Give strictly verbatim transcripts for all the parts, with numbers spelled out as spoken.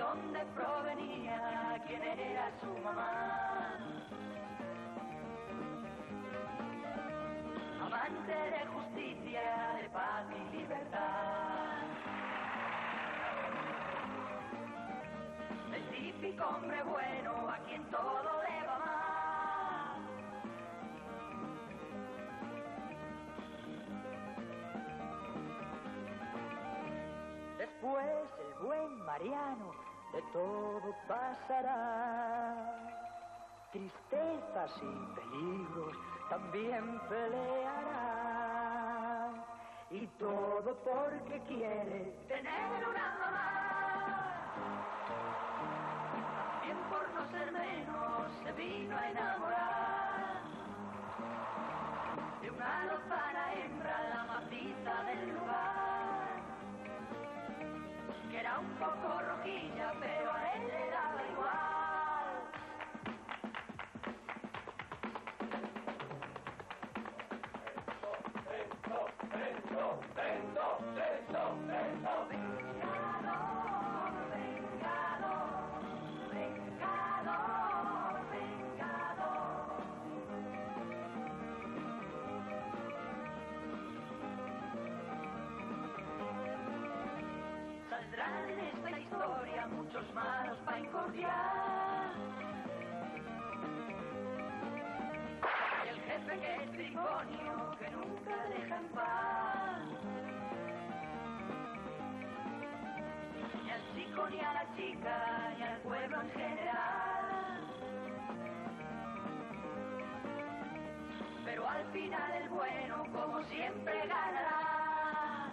dónde provenía, quién era su mamá. Amante de justicia, de paz y libertad. El típico hombre bueno a quien todo le va mal. Después el buen Mariano de todo pasará. Tristezas y peligros también peleará. Y todo porque quiere tener una mamá. También por no ser menos se vino a enamorar de una lozana hembra, la maciza del lugar, que era un poco rojilla, pero a él le daba igual. Vengador, vengador, vengador, vengador, vengador, vengador. Saldrán en esta historia muchos malos para incordiar. Y el jefe que es trigonio, que nunca deja en paz. Ni al chico, ni a la chica, ni al pueblo en general. Pero al final el bueno, como siempre, ganará.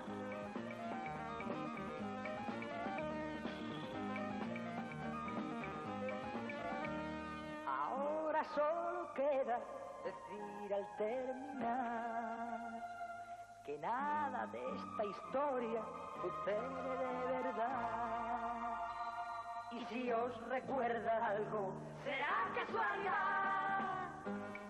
Ahora solo queda decir al terminar que nada de esta historia sucede de verdad. Y si os recuerda algo, será casualidad.